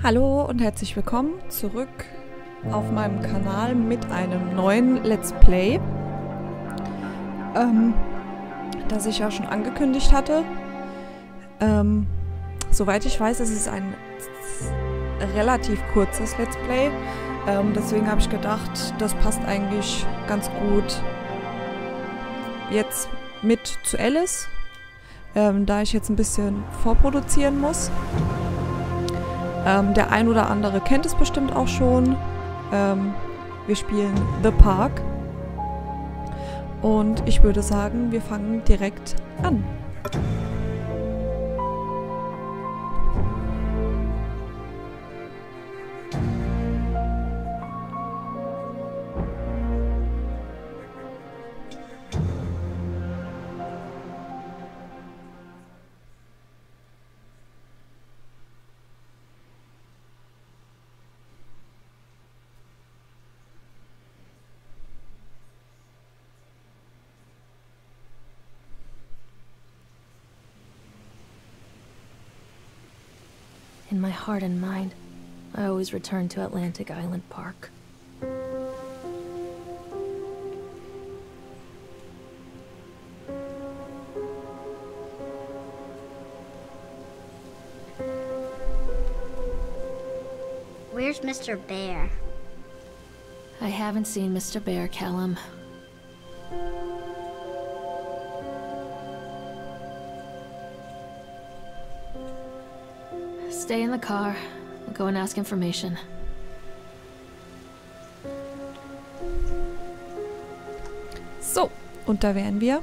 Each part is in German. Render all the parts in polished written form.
Hallo und herzlich willkommen zurück auf meinem Kanal mit einem neuen Let's Play, das ich ja schon angekündigt hatte. Soweit ich weiß, ist es ein relativ kurzes Let's Play, deswegen habe ich gedacht, das passt eigentlich ganz gut jetzt mit zu Alice, da ich jetzt ein bisschen vorproduzieren muss. Der ein oder andere kennt es bestimmt auch schon. Wir spielen The Park. Und ich würde sagen, wir fangen direkt an. In my heart and mind, I always return to Atlantic Island Park. Where's Mr. Bear? I haven't seen Mr. Bear, Callum. Stay in the car. I'll go and ask information. So, und da wären wir.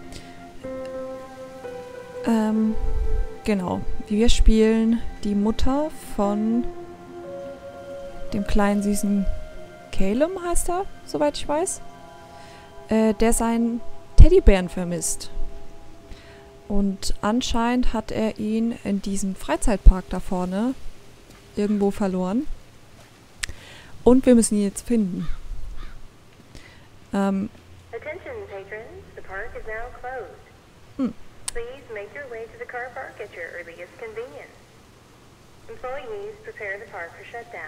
Genau. Wir spielen die Mutter von dem kleinen süßen Caleb, heißt er, soweit ich weiß. Der seinen Teddybären vermisst. Und anscheinend hat er ihn in diesem Freizeitpark da vorne irgendwo verloren. Und wir müssen ihn jetzt finden. Attention, patrons. The park is now closed. Please make your way to the car park at your earliest convenience. Employees prepare the park for shutdown.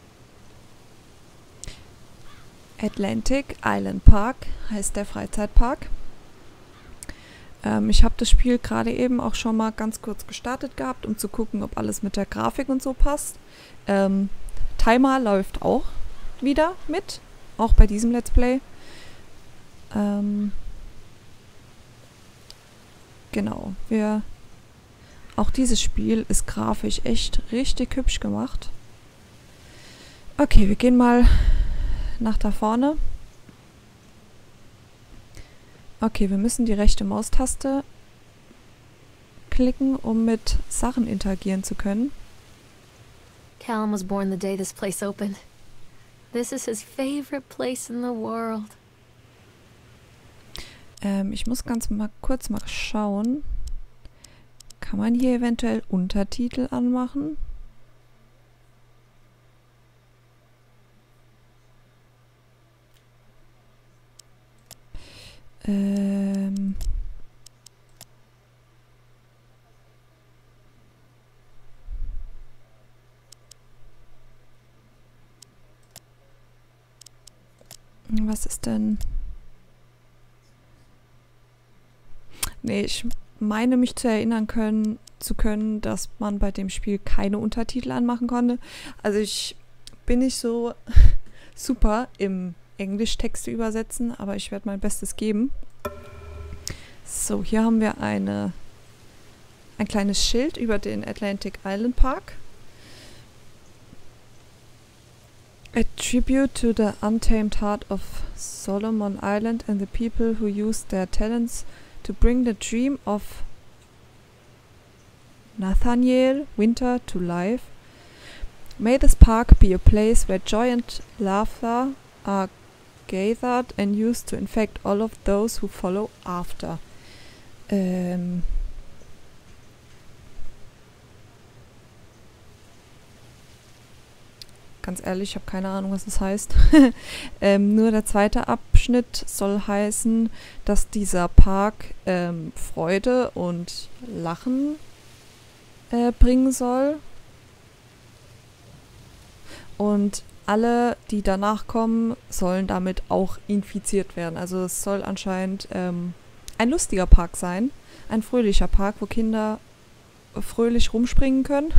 Atlantic Island Park heißt der Freizeitpark. Ich habe das Spiel gerade eben auch schon mal ganz kurz gestartet gehabt, um zu gucken, ob alles mit der Grafik und so passt. Timer läuft auch wieder mit, auch bei diesem Let's Play. Genau, auch dieses Spiel ist grafisch echt richtig hübsch gemacht. Okay, wir gehen mal nach da vorne. Okay, wir müssen die rechte Maustaste klicken, um mit Sachen interagieren zu können. Callum was born the day this place opened. This is his favorite place in the world. Ich muss kurz mal schauen. Kann man hier eventuell Untertitel anmachen? Was ist denn? Nee, ich meine mich zu erinnern zu können, dass man bei dem Spiel keine Untertitel anmachen konnte. Also ich bin nicht so super im Englisch-Texte übersetzen, aber ich werde mein Bestes geben. So, hier haben wir ein kleines Schild über den Atlantic Island Park. A tribute to the untamed heart of Solomon Island and the people who used their talents to bring the dream of Nathaniel Winter to life. May this park be a place where joy and laughter are gathered and used to infect all of those who follow after. Ganz ehrlich, ich habe keine Ahnung, was das heißt. Nur der zweite Abschnitt soll heißen, dass dieser Park Freude und Lachen bringen soll. Und alle, die danach kommen, sollen damit auch infiziert werden. Also es soll anscheinend ein lustiger Park sein. Ein fröhlicher Park, wo Kinder fröhlich rumspringen können.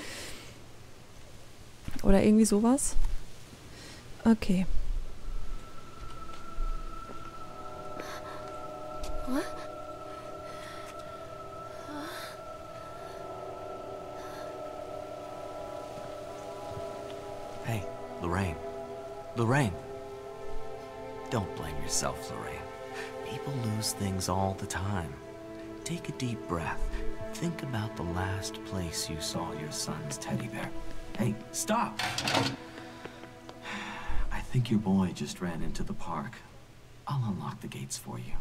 Oder irgendwie sowas. Okay. Hey, Lorraine. Lorraine. Don't blame yourself, Lorraine. People lose things all the time. Take a deep breath. Think about the last place you saw your son's teddy bear. Hey, stop! I think your boy just ran into the park. I'll unlock the gates for you.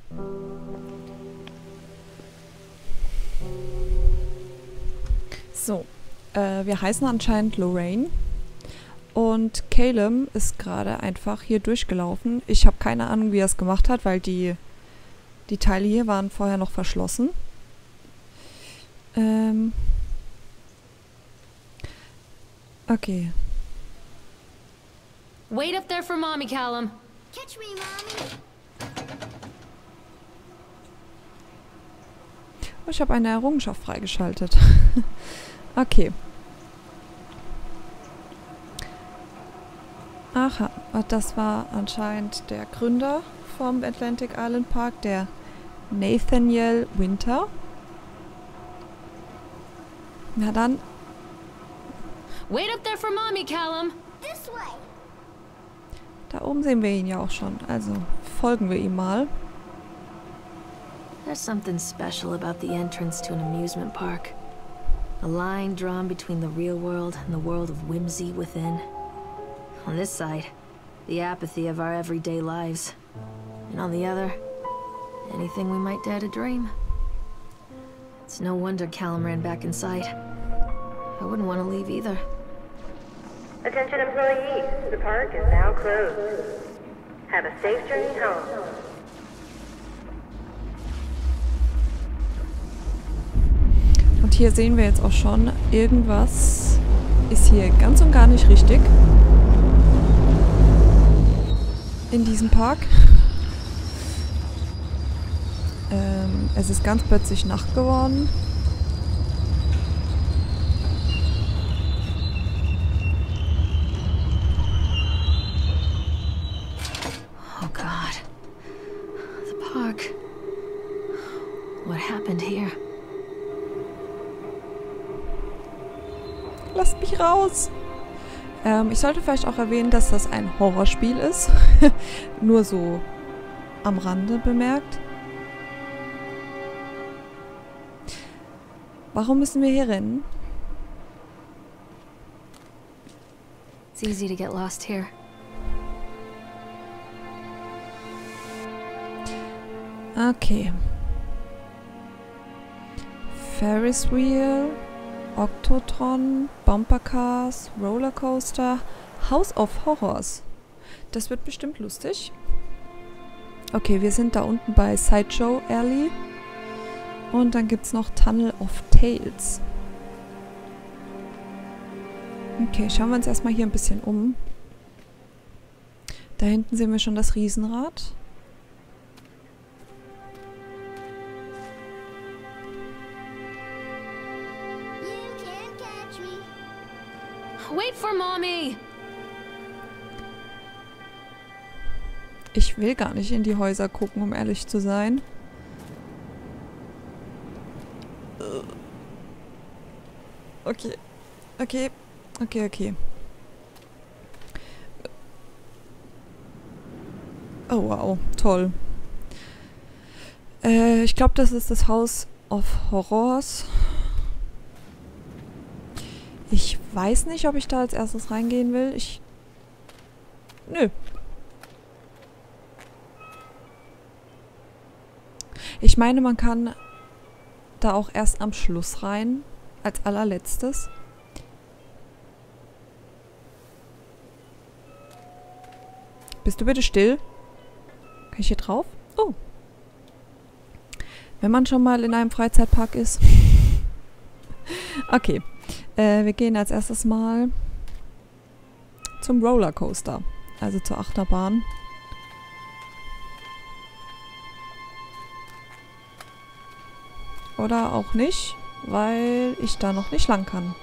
So, wir heißen anscheinend Lorraine. Und Caleb ist gerade einfach hier durchgelaufen. Ich habe keine Ahnung, wie er es gemacht hat, weil die Teile hier waren vorher noch verschlossen. Okay. Wait up there for Mommy, Callum. Catch me, Mommy. Oh, ich habe eine Errungenschaft freigeschaltet. Okay. Aha, und das war anscheinend der Gründer vom Atlantic Island Park, der Nathaniel Winter. Na dann. Wait up there for Mommy, Callum. This way. Da oben sehen wir ihn ja auch schon, also folgen wir ihm mal. There's something special about the entrance to an amusement park. A line drawn between the real world and the world of whimsy within. On this side, the apathy of our everyday lives. And on the other, anything we might dare to dream. It's no wonder Callum ran back inside. I wouldn't want to leave either. Attention employees, the park is now closed. Have a safe journey home. Und hier sehen wir jetzt auch schon, irgendwas ist hier ganz und gar nicht richtig. In diesem Park. Es ist ganz plötzlich Nacht geworden. Oh God. The park. What happened here? Lasst mich raus! Ich sollte vielleicht auch erwähnen, dass das ein Horrorspiel ist. Nur so am Rande bemerkt. Warum müssen wir hier rennen? It's easy to get lost here. Okay. Ferris Wheel, Octotron, Bumper Cars, Rollercoaster, House of Horrors. Das wird bestimmt lustig. Okay, wir sind da unten bei Sideshow Alley. Und dann gibt es noch Tunnel of Tales. Okay, schauen wir uns erstmal hier ein bisschen um. Da hinten sehen wir schon das Riesenrad. You can't catch me. Wait for Mommy! Ich will gar nicht in die Häuser gucken, um ehrlich zu sein. Okay. Okay. Okay, okay. Oh, wow. Toll. Ich glaube, das ist das House of Horrors. Ich weiß nicht, ob ich da als erstes reingehen will. Nö. Ich meine, man kann da auch erst am Schluss rein. Als allerletztes. Bist du bitte still? Kann ich hier drauf? Oh. Wenn man schon mal in einem Freizeitpark ist. Okay. Wir gehen als erstes mal zum Rollercoaster. Also zur Achterbahn. Oder auch nicht, weil ich da noch nicht lang kann.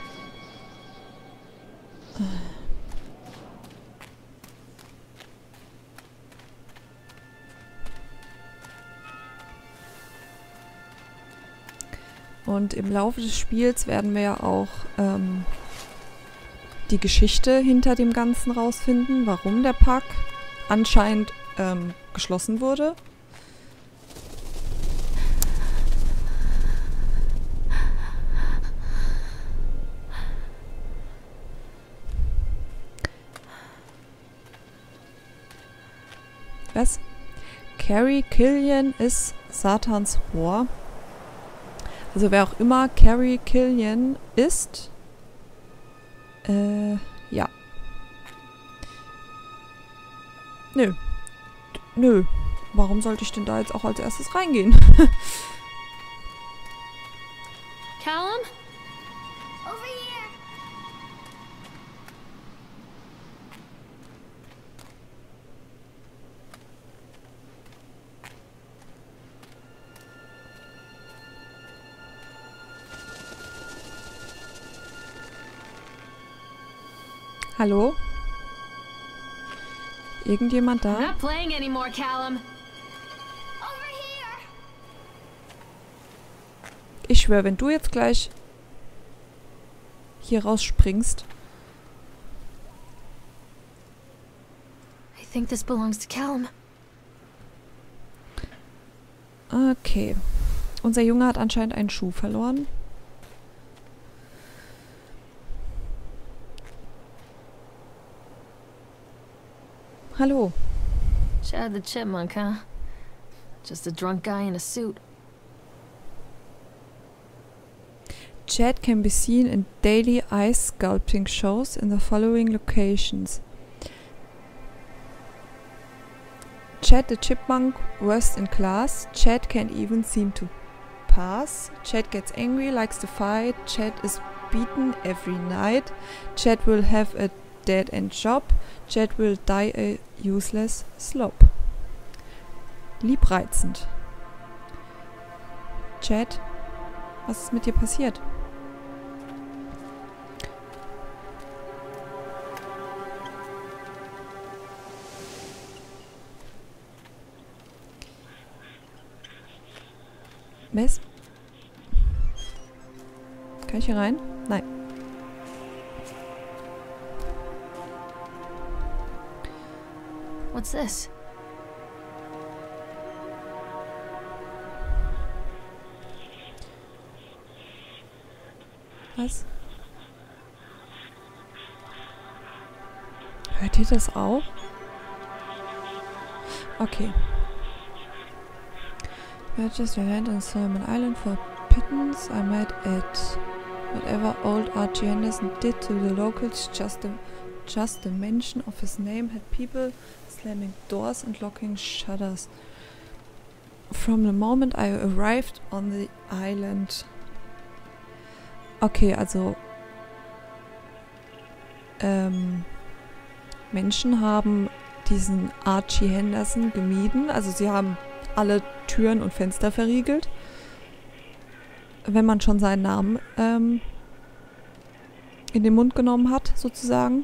Und im Laufe des Spiels werden wir ja auch die Geschichte hinter dem Ganzen rausfinden, warum der Park anscheinend geschlossen wurde. Was? Carrie Killian ist Satans Rohr. Also wer auch immer Carrie Killian ist, ja. Nö. Nö. Warum sollte ich denn da jetzt auch als erstes reingehen? Callum? Over here. Hallo? Irgendjemand I'm da? not playing anymore, Callum. Over here. Ich schwöre, wenn du jetzt gleich hier rausspringst. I think this belongs to Callum. Okay. Unser Junge hat anscheinend einen Schuh verloren. Hallo. Chad the Chipmunk, huh? Just a drunk guy in a suit. Chad can be seen in daily ice sculpting shows in the following locations. Chad the Chipmunk, worst in class. Chad can't even seem to pass. Chad gets angry, likes to fight. Chad is beaten every night. Chad will have a dead-end job. Chad will die a useless slob. Liebreizend. Chad, was ist mit dir passiert? Was? Kann ich hier rein? Nein. What's this? Was? Hört ihr das auch? Okay. Purchased a land on Solomon Island for pittance. I might add whatever old Archie Henderson did to the locals. Just the mention of his name had people slamming doors and locking shutters. From the moment I arrived on the island. Okay, also Menschen haben diesen Archie Henderson gemieden. Also sie haben alle Türen und Fenster verriegelt. Wenn man schon seinen Namen in den Mund genommen hat, sozusagen.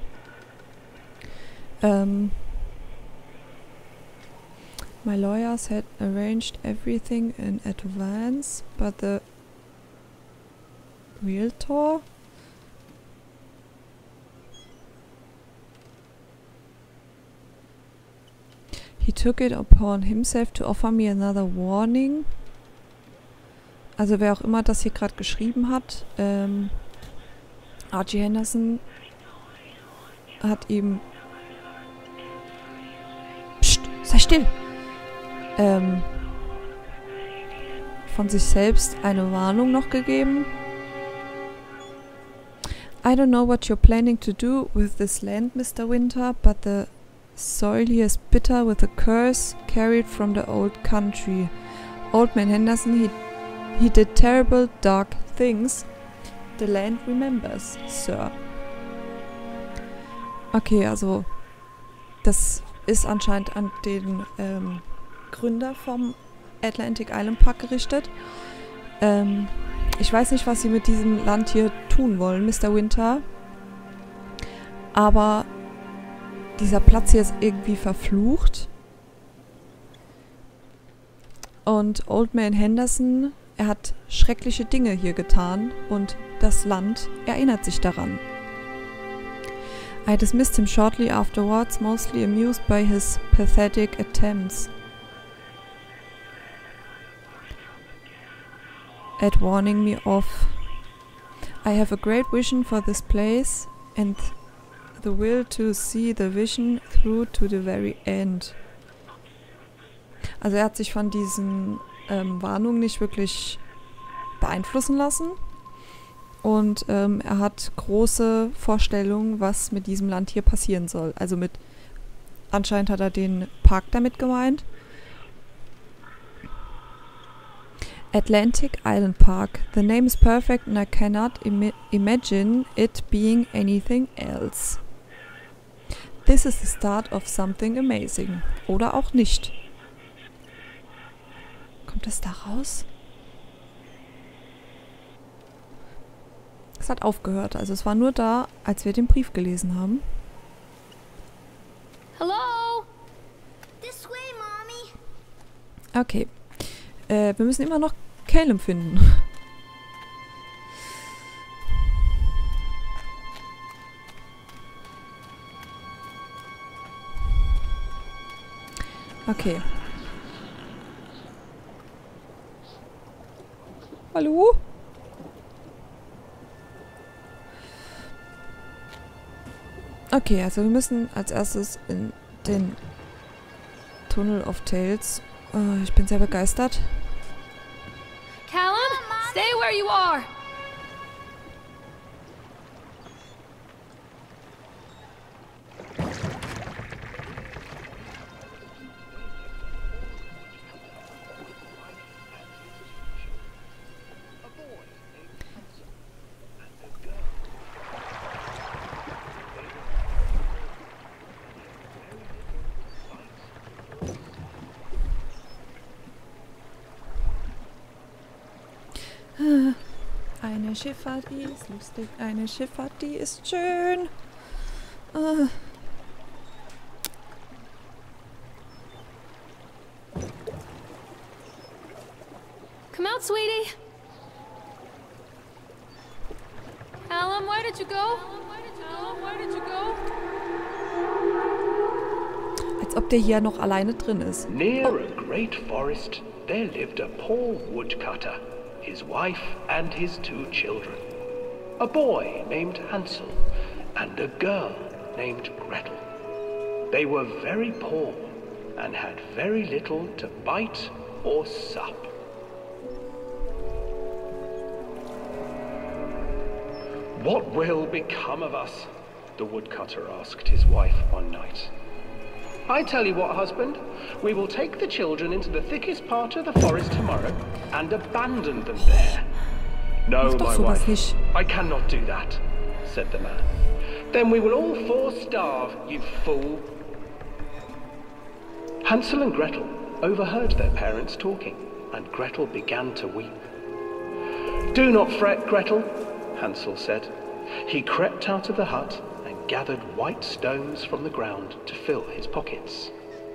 My lawyers had arranged everything in advance, but the realtor he took it upon himself to offer me another warning. Also wer auch immer das hier gerade geschrieben hat, Archie Henderson hat ihm Psst, sei still! Von sich selbst eine Warnung noch gegeben. I don't know what you're planning to do with this land, Mr. Winter, but the soil here is bitter with a curse carried from the old country. Old man Henderson, he did terrible, dark things. The land remembers, sir. Okay, also das ist anscheinend an den Gründer vom Atlantic Island Park gerichtet. Ich weiß nicht, was sie mit diesem Land hier tun wollen, Mr. Winter. Aber dieser Platz hier ist irgendwie verflucht. Und Old Man Henderson, er hat schreckliche Dinge hier getan und das Land erinnert sich daran. I dismissed him shortly afterwards, mostly amused by his pathetic attempts at warning me off. I have a great vision for this place and the will to see the vision through to the very end. Also er hat sich von diesen Warnungen nicht wirklich beeinflussen lassen. Und er hat große Vorstellungen, was mit diesem Land hier passieren soll. Also anscheinend hat er den Park damit gemeint. Atlantic Island Park. The name is perfect and I cannot imagine it being anything else. This is the start of something amazing. Oder auch nicht. Kommt das da raus? Es hat aufgehört. Also es war nur da, als wir den Brief gelesen haben. Hello? This way, Mommy. Okay. Wir müssen immer noch Caleb finden. Okay. Hallo? Okay, also wir müssen als erstes in den Tunnel of Tales. Ich bin sehr begeistert. Callum, stay where you are. Eine Schifffahrt, die ist lustig. Eine Schifffahrt, die ist schön. Come out, sweetie. Callum, where did you go? Callum, where did you go? Als ob der hier noch alleine drin ist. Near a great forest, there lived a poor woodcutter, his wife and his 2 children. A boy named Hansel and a girl named Gretel. They were very poor and had very little to bite or sup. What will become of us? The woodcutter asked his wife one night. I tell you what, husband, we will take the children into the thickest part of the forest tomorrow and abandon them there. No, my wife, I cannot do that, said the man. Then we will all 4 starve, you fool. Hansel and Gretel overheard their parents talking, and Gretel began to weep. Do not fret, Gretel, Hansel said. He crept out of the hut and gathered white stones from the ground to fill his pockets.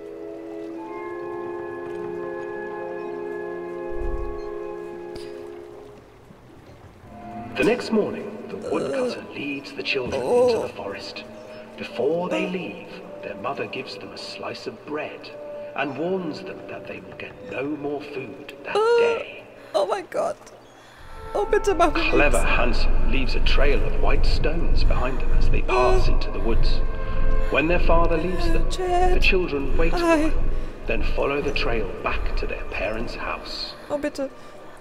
The next morning, the woodcutter leads the children into the forest. Before they leave, their mother gives them a slice of bread and warns them that they will get no more food that day. Oh my God. Oh, bitte mach mir Clever Hansel leaves a trail of white stones behind them as they pass into the woods. When their father leaves them, the children wait a while, then follow the trail back to their parents' house. Oh, bitte.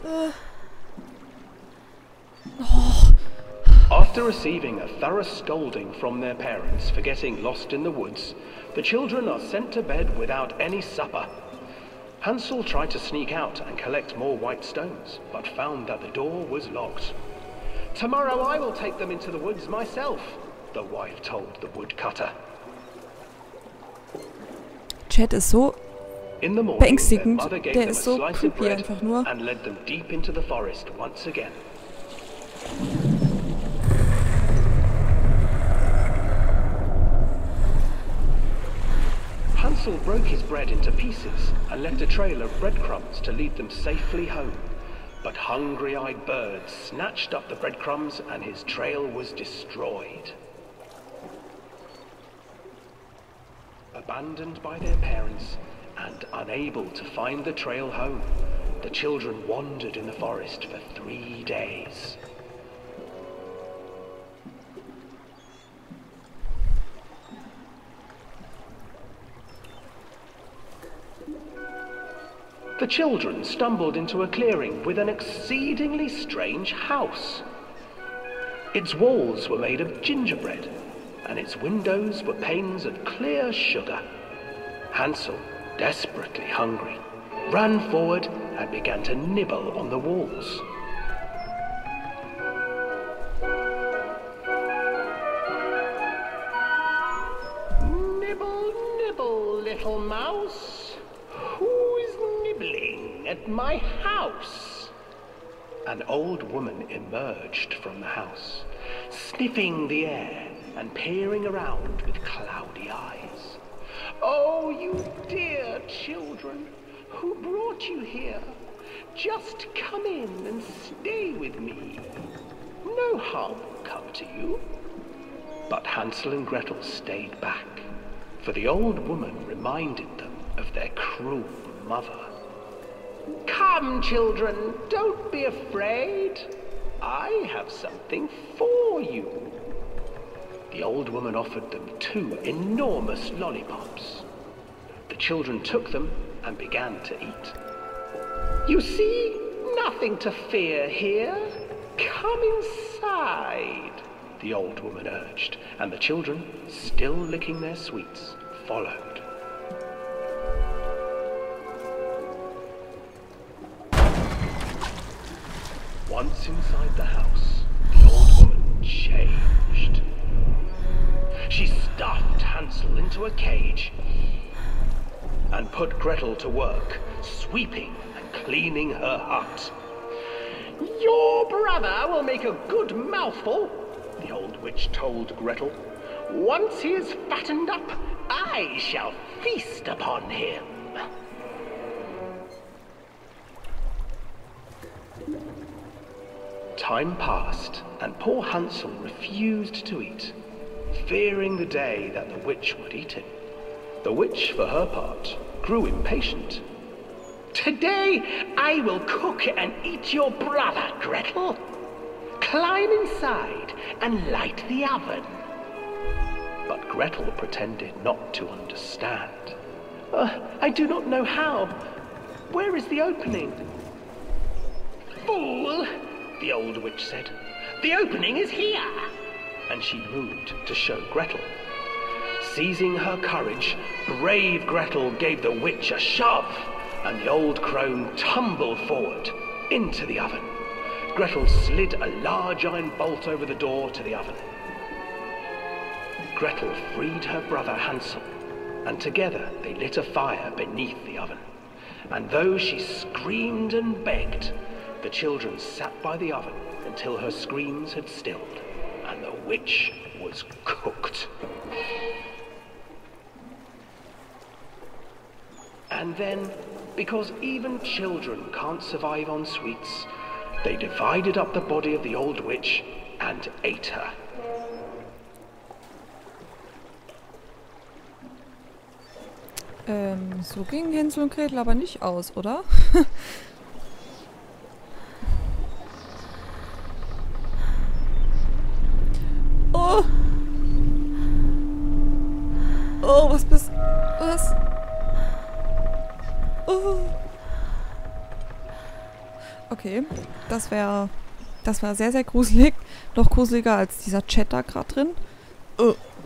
After receiving a thorough scolding from their parents for getting lost in the woods, the children are sent to bed without any supper. Hansel tried to sneak out and collect more white stones, but found that the door was locked. Tomorrow I will take them into the woods myself, the wife told the woodcutter. Chat ist so In the morning, beängstigend. their mother gave Der them ist a so slice of creepy bread einfach nur. and led them deep into the forest once again. Hansel broke his bread into pieces and left a trail of breadcrumbs to lead them safely home. But hungry-eyed birds snatched up the breadcrumbs and his trail was destroyed. Abandoned by their parents and unable to find the trail home, the children wandered in the forest for 3 days. The children stumbled into a clearing with an exceedingly strange house. Its walls were made of gingerbread, and its windows were panes of clear sugar. Hansel, desperately hungry, ran forward and began to nibble on the walls. Nibble, nibble, little mouse. Who is nibbling at my house? An old woman emerged from the house, sniffing the air and peering around with cloudy eyes. Oh, you dear children, who brought you here? Just come in and stay with me. No harm will come to you. But Hansel and Gretel stayed back, for the old woman reminded them of their cruel mother. Come, children, don't be afraid. I have something for you. The old woman offered them 2 enormous lollipops. The children took them and began to eat. You see, nothing to fear here. Come inside, the old woman urged, and the children, still licking their sweets, followed. Once inside the house, the old woman changed. She stuffed Hansel into a cage and put Gretel to work, sweeping and cleaning her hut. Your brother will make a good mouthful, the old witch told Gretel. Once he is fattened up, I shall feast upon him. Time passed, and poor Hansel refused to eat, fearing the day that the witch would eat him. The witch, for her part, grew impatient. Today I will cook and eat your brother, Gretel. Climb inside and light the oven. But Gretel pretended not to understand. I do not know how. Where is the opening? Fool, the old witch said. The opening is here. And she moved to show Gretel. Seizing her courage, brave Gretel gave the witch a shove, and the old crone tumbled forward into the oven. Gretel slid a large iron bolt over the door to the oven. Gretel freed her brother Hansel, and together they lit a fire beneath the oven. And though she screamed and begged, the children sat by the oven until her screams had stilled, and the witch was cooked. And then, because even children can't survive on sweets, they divided up the body of the old witch and ate her. So gingen Hänsel und Gretel aber nicht aus, oder? Oh! Oh, was bist... Was? Oh. Okay, das war sehr, sehr gruselig. Noch gruseliger als dieser Chat da gerade drin. Oh.